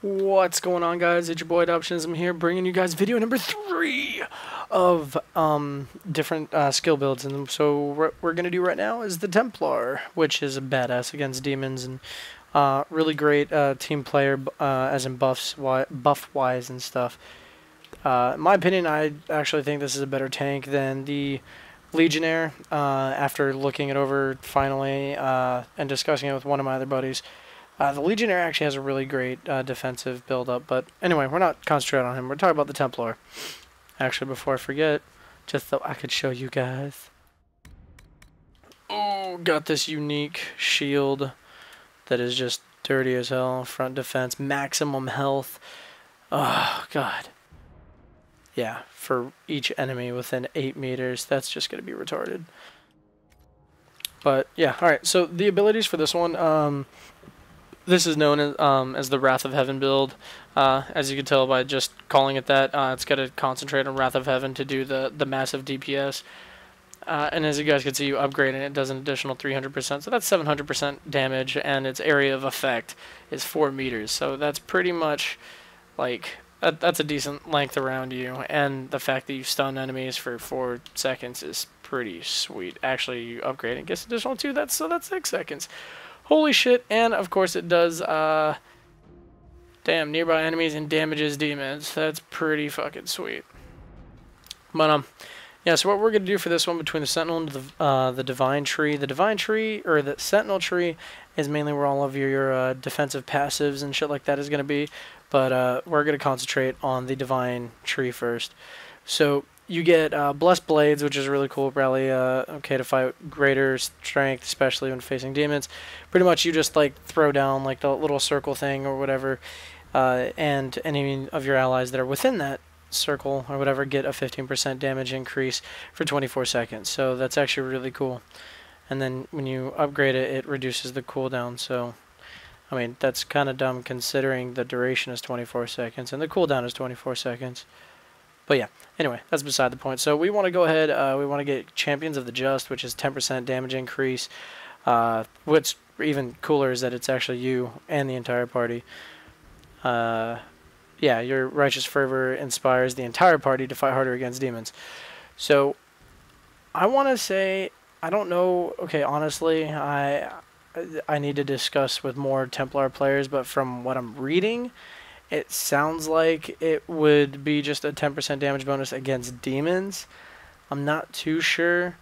What's going on, guys? It's your boy Adoptionism here, bringing you guys video number 3 of different skill builds. And so what we're gonna do right now is the Templar, which is a badass against demons and really great team player, as in buff wise and stuff. In my opinion, I actually think this is a better tank than the Legionnaire. After looking it over finally and discussing it with one of my other buddies. The Legionnaire actually has a really great defensive build-up, but anyway, we're not concentrating on him. We're talking about the Templar. Actually, before I forget, just so I could show you guys. Oh, got this unique shield that is just dirty as hell. Front defense, maximum health. Oh, God. Yeah, for each enemy within 8 meters. That's just going to be retarded. But, yeah, alright. So, the abilities for this one, this is known as the Wrath of Heaven build. As you can tell by just calling it that, it's got to concentrate on Wrath of Heaven to do the massive DPS. And as you guys can see, you upgrade and it does an additional 300%. So that's 700% damage, and its area of effect is 4 meters. So that's pretty much, like, that's a decent length around you. And the fact that you stun enemies for 4 seconds is pretty sweet. Actually, you upgrade and gets additional 2, so that's 6 seconds. Holy shit, and of course it does, damn, nearby enemies and damages demons. That's pretty fucking sweet. But, yeah, so what we're going to do for this one between the Sentinel and the Divine Tree. The Divine Tree, or the Sentinel Tree, is mainly where all of your defensive passives and shit like that is going to be. But, we're going to concentrate on the Divine Tree first. So, you get Blessed Blades, which is really cool. Rally, okay, to fight greater strength, especially when facing demons. Pretty much you just like throw down like the little circle thing or whatever, and any of your allies that are within that circle or whatever get a 15% damage increase for 24 seconds. So that's actually really cool. And then when you upgrade it, it reduces the cooldown. So, I mean, that's kind of dumb considering the duration is 24 seconds and the cooldown is 24 seconds. But yeah, anyway, that's beside the point. So we want to go ahead, we want to get Champions of the Just, which is 10% damage increase. What's even cooler is that it's actually you and the entire party. Yeah, your Righteous Fervor inspires the entire party to fight harder against demons. So I want to say, I don't know, okay, honestly, I need to discuss with more Templar players, but from what I'm reading, it sounds like it would be just a 10% damage bonus against demons. I'm not too sure.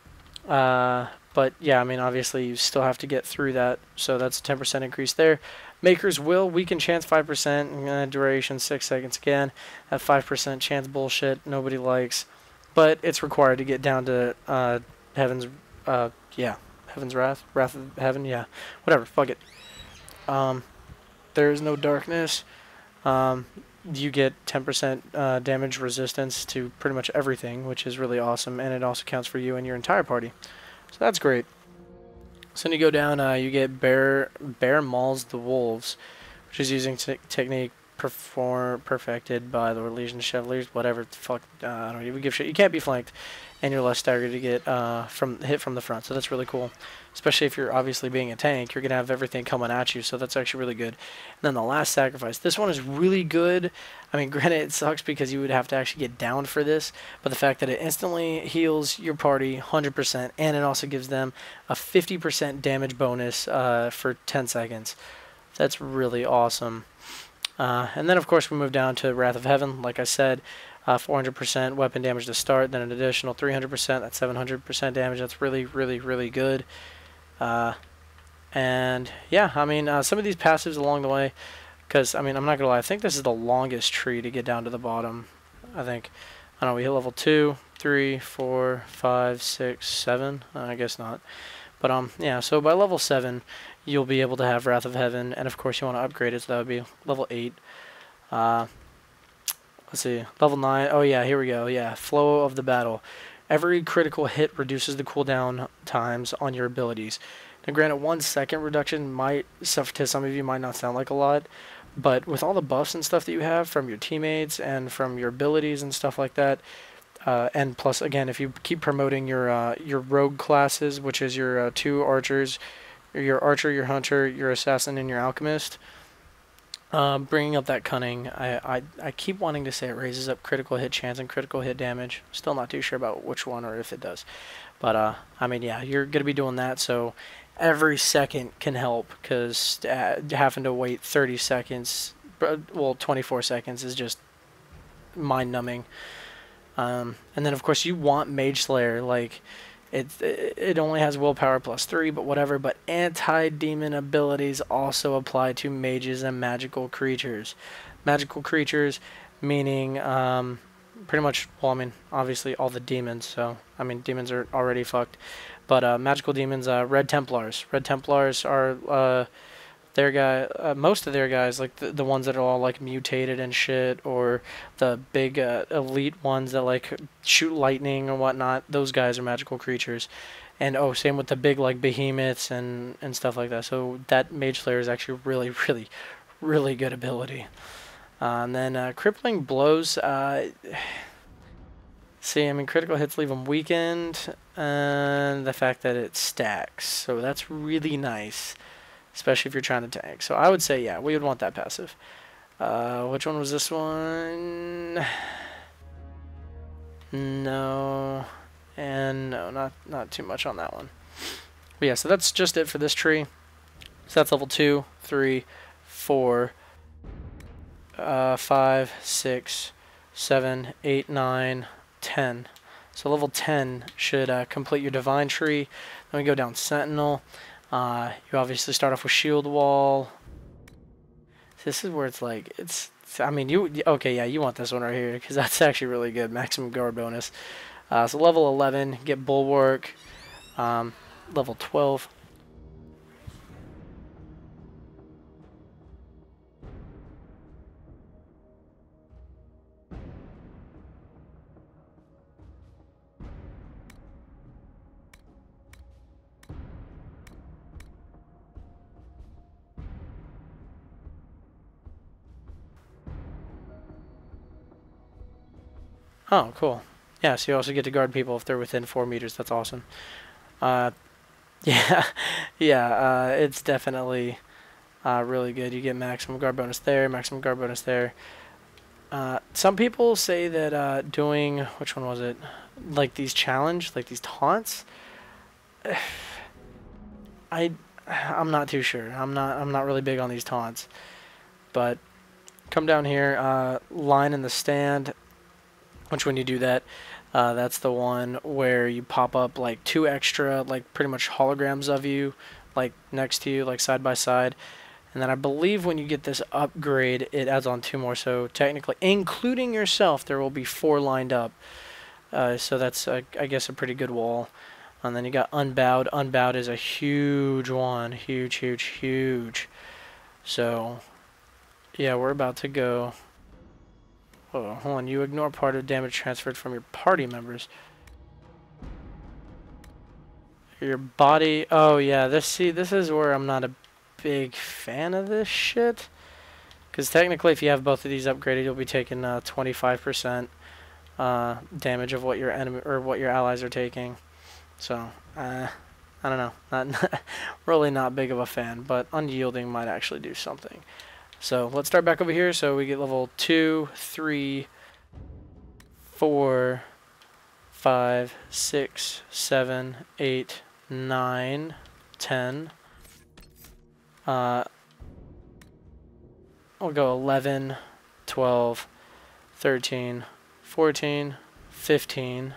But yeah, I mean, obviously you still have to get through that. So that's a 10% increase there. Maker's Will, weaken chance 5%, duration 6 seconds again. That 5% chance bullshit nobody likes. But it's required to get down to Heaven's, yeah, Heaven's Wrath? Wrath of Heaven? Yeah, whatever, fuck it. There is no darkness. You get 10% damage resistance to pretty much everything, which is really awesome, and it also counts for you and your entire party. So that's great. So then you go down, you get Bear Mauls the Wolves, which is using technique perfected by the Legion Chevaliers, whatever the fuck, I don't even give a shit. You can't be flanked, and you're less staggered to get hit from the front, so that's really cool. Especially if you're obviously being a tank, you're going to have everything coming at you, so that's actually really good. And then the last sacrifice. This one is really good. I mean, granted, it sucks because you would have to actually get down for this, but the fact that it instantly heals your party 100%, and it also gives them a 50% damage bonus for 10 seconds. That's really awesome. And then, of course, we move down to Wrath of Heaven, like I said. 400% weapon damage to start, then an additional 300%, that's 700% damage. That's really, really, really good. And yeah, I mean, some of these passives along the way, because, I mean, I'm not gonna lie, I think this is the longest tree to get down to the bottom. I think, I don't know, we hit level 2, 3, 4, 5, 6, 7, I guess not. But, yeah, so by level 7, you'll be able to have Wrath of Heaven, and of course you want to upgrade it, so that would be level 8. Let's see, level 9, oh yeah, here we go, yeah, Flow of the Battle. Every critical hit reduces the cooldown times on your abilities. Now granted, 1 second reduction might, to some of you, might not sound like a lot, but with all the buffs and stuff that you have from your teammates and from your abilities and stuff like that, and plus, again, if you keep promoting your rogue classes, which is your 2 archers, your archer, your hunter, your assassin, and your alchemist, Bringing up that cunning, I keep wanting to say it raises up critical hit chance and critical hit damage. Still not too sure about which one or if it does. But, I mean, yeah, you're going to be doing that, so every second can help, because having to wait 30 seconds, well, 24 seconds is just mind-numbing. And then, of course, you want Mage Slayer, like... It only has willpower +3, but whatever. But anti-demon abilities also apply to mages and magical creatures. Magical creatures meaning pretty much, well, I mean, obviously all the demons. So, I mean, demons are already fucked. But magical demons, Red Templars. Red Templars are their guy, most of their guys, like the ones that are all like mutated and shit, or the big elite ones that like shoot lightning or whatnot. Those guys are magical creatures, and oh, same with the big like behemoths and stuff like that. So that Mage Slayer is actually really good ability. And then crippling blows. See, I mean, critical hits leave them weakened, and the fact that it stacks, so that's really nice. Especially if you're trying to tank. So I would say, yeah, we would want that passive. Which one was this one? No. And no, not too much on that one. But yeah, so that's just it for this tree. So that's level 2, 3, 4, 5, 6, 7, 8, 9, 10. So level 10 should complete your Divine Tree. Then we go down Sentinel. You obviously start off with Shield Wall. This is where it's like, I mean, okay, yeah, you want this one right here, because that's actually really good. Maximum guard bonus. So level 11, get Bulwark. Level 12. Oh, cool. Yeah, so you also get to guard people if they're within 4 meters. That's awesome. Yeah, yeah, it's definitely really good. You get maximum guard bonus there, maximum guard bonus there. Some people say that doing, which one was it? Like these challenge, like these taunts. I'm not too sure. I'm not really big on these taunts. But come down here, line in the stand. Which when you do that, that's the one where you pop up like 2 extra, like pretty much holograms of you, like next to you, like side by side. And then I believe when you get this upgrade, it adds on 2 more. So technically, including yourself, there will be 4 lined up. So that's, I guess, a pretty good wall. And then you got Unbowed. Unbowed is a huge one. Huge, huge, huge. So, yeah, we're about to go... Oh, hold on. You ignore part of damage transferred from your party members. Your body... Oh, yeah. This is where I'm not a big fan of this shit. Because technically, if you have both of these upgraded, you'll be taking 25% damage of what your enemy or what your allies are taking. So, I don't know. Not really not big of a fan, but unyielding might actually do something. So let's start back over here. So we get level 2, 3, 4, 5, 6, 7, 8, 9, 10. We'll go 11, 12, 13, 14, 15,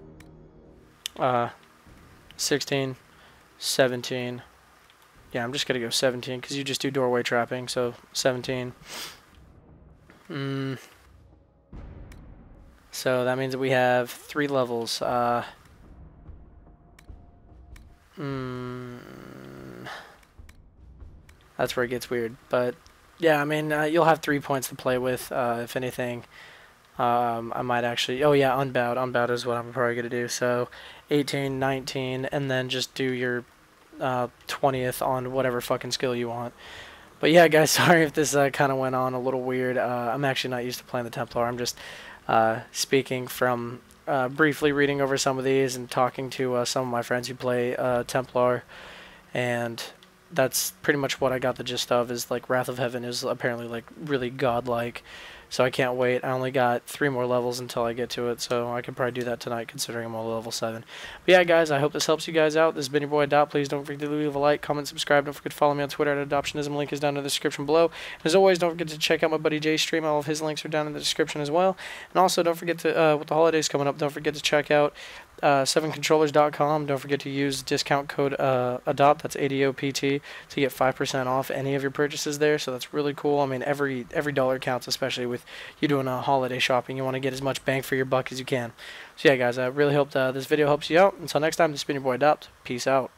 16, 17. Yeah, I'm just going to go 17 because you just do doorway trapping, so 17. So that means that we have 3 levels. That's where it gets weird. But yeah, I mean, you'll have 3 points to play with, if anything. I might actually... Oh yeah, Unbowed. Unbowed is what I'm probably going to do. So 18, 19, and then just do your... 20th on whatever fucking skill you want. But yeah, guys, sorry if this kind of went on a little weird. I'm actually not used to playing the Templar. I'm just speaking from briefly reading over some of these and talking to some of my friends who play Templar. And that's pretty much what I got the gist of. Is like Wrath of Heaven is apparently like really godlike. So I can't wait. I only got 3 more levels until I get to it, so I could probably do that tonight considering I'm only level 7. But yeah, guys, I hope this helps you guys out. This has been your boy Adopt. Please don't forget to leave a like, comment, subscribe. Don't forget to follow me on Twitter at Adoptionism. Link is down in the description below. And as always, don't forget to check out my buddy Jay's stream. All of his links are down in the description as well. And also, don't forget to, with the holidays coming up, don't forget to check out 7controllers.com. Don't forget to use discount code ADOPT, that's ADOPT, to get 5% off any of your purchases there. So that's really cool. I mean, every dollar counts, especially with you doing holiday shopping. You want to get as much bang for your buck as you can. So yeah, guys, I really hope this video helps you out. Until next time, this has been your boy Adopt. Peace out.